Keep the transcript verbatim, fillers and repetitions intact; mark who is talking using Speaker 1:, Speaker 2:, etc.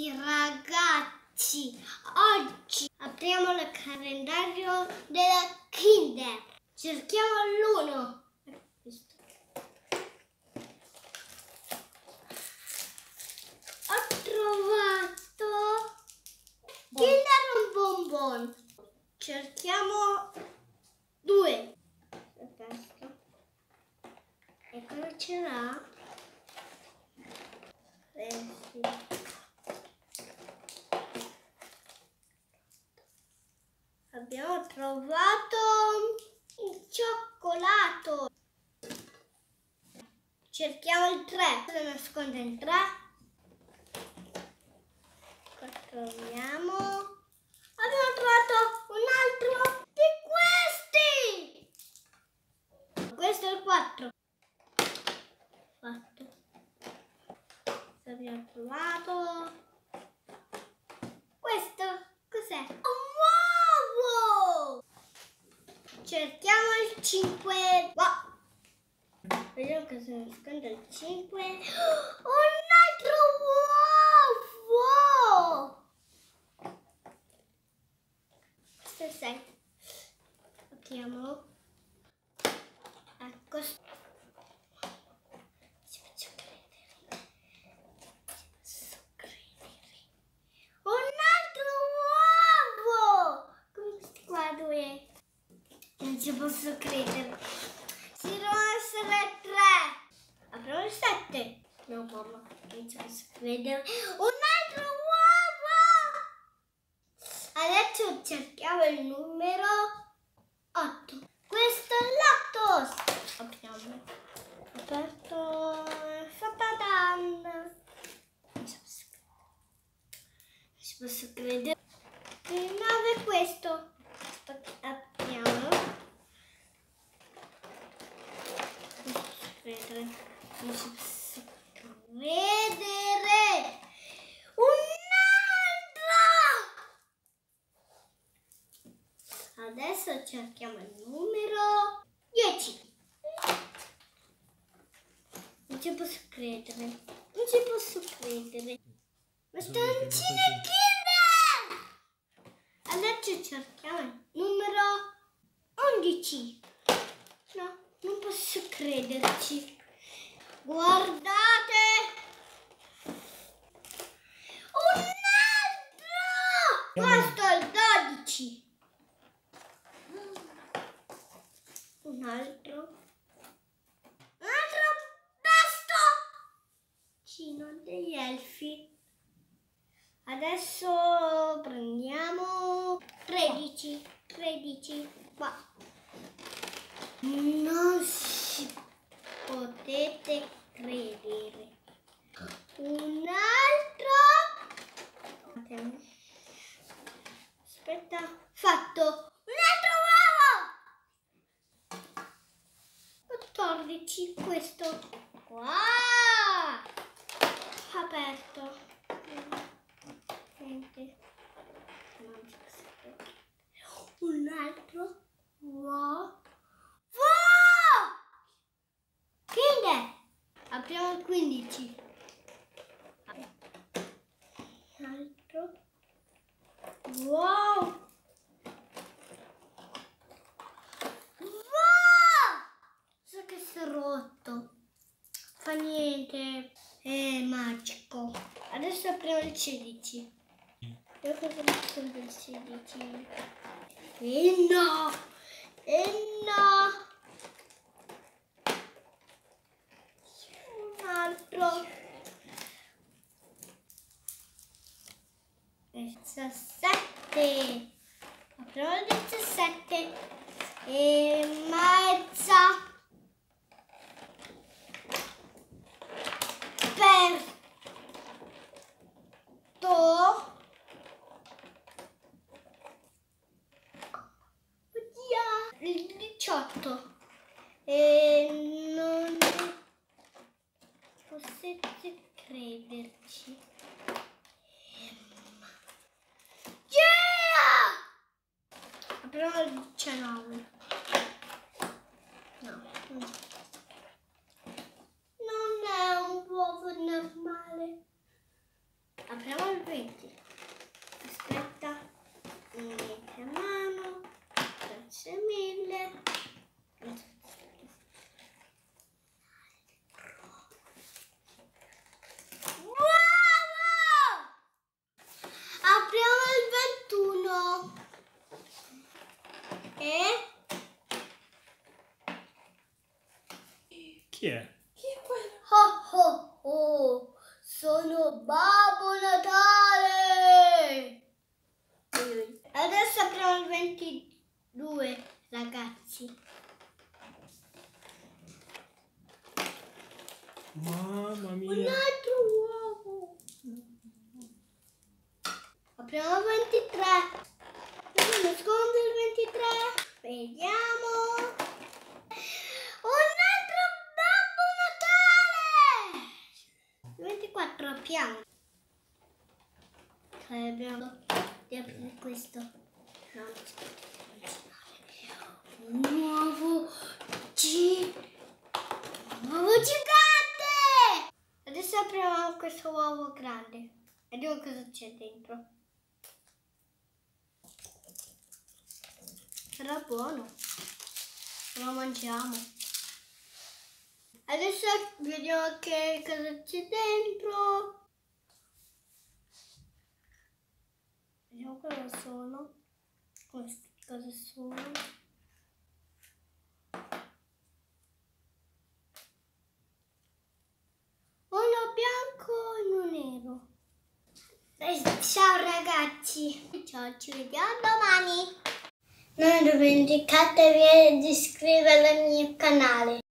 Speaker 1: Sì, ragazzi, oggi apriamo il calendario della Kinder. Cerchiamo l'uno. Ho trovato Kinder un bonbon. Cerchiamo due. E cosa ce l'ha? Eh, sì. Abbiamo trovato il cioccolato. Cerchiamo il tre. Cosa nasconde il tre? Lo troviamo. Abbiamo trovato un altro di questi. Questo è il quattro. Fatto. Abbiamo trovato questo. Cos'è? Un uovo! Cerchiamo il cinque. Wow. Vediamo cosa nasconde il cinque. Un altro uovo! Questo è il sei. Apriamolo. Ecco. Ci faccio credere. Ci posso credere. Un altro uovo! Come questi qua due. Non ci posso credere. Si devono essere tre. Apriamo il sette. No, mamma, non ci posso credere. Un altro uovo! Adesso cerchiamo il numero otto. Questo è l'otto. Apriamo. Aperto. Fatadan. Non ci posso credere. Non ci posso credere. Il nove è questo. Apriamo. Vedere. Non ci posso vedere. Un altro. Adesso cerchiamo il numero dieci. Non ci posso credere. Non ci posso credere. Bastoncini Kinder. Adesso cerchiamo il numero undici. No. Non posso crederci. Guardate! Un altro! Questo è il dodici. Un altro. Un altro bastoncino degli elfi. Adesso prendiamo tredici. tredici. Qua. Non si potete credere. Un altro. Aspetta. Fatto. Un altro uovo. quattordici. Questo. Wow. Aperto. Niente. Un altro uovo. Kinder! Apriamo il quindici. Altro. Wow! Wow! So che si è rotto. Fa niente. È magico. Adesso apriamo il sedici. Io cosa nascondo il sedici? E no! E no! Altro diciassette. Apriamo il diciassette e mezza aperto. Oddio, il diciotto e non potete crederci. Yeah! Apriamo il diciannove. No. Non è un uovo normale. Apriamo il venti.
Speaker 2: Chi è?
Speaker 3: Chi è quello?
Speaker 1: Oh oh oh, sono Babbo Natale! Adesso apriamo il ventidue, ragazzi.
Speaker 2: Mamma
Speaker 1: Un
Speaker 2: mia.
Speaker 1: altro uovo! Apriamo il ventitré. Dove nasconde il ventitré? Vediamo. Un altro Babbo Natale! Il ventiquattro apriamo. Poi abbiamo di aprire questo. No, un nuovo G. Un uovo gigante! Adesso apriamo questo uovo grande. Vediamo cosa c'è dentro. Sarà buono. Lo mangiamo. Adesso vediamo che cosa c'è dentro. Vediamo cosa sono. Queste cosa sono. Uno bianco e uno nero. Eh, Ciao ragazzi. Ciao, ci vediamo domani. Non dimenticatevi di iscrivervi al mio canale.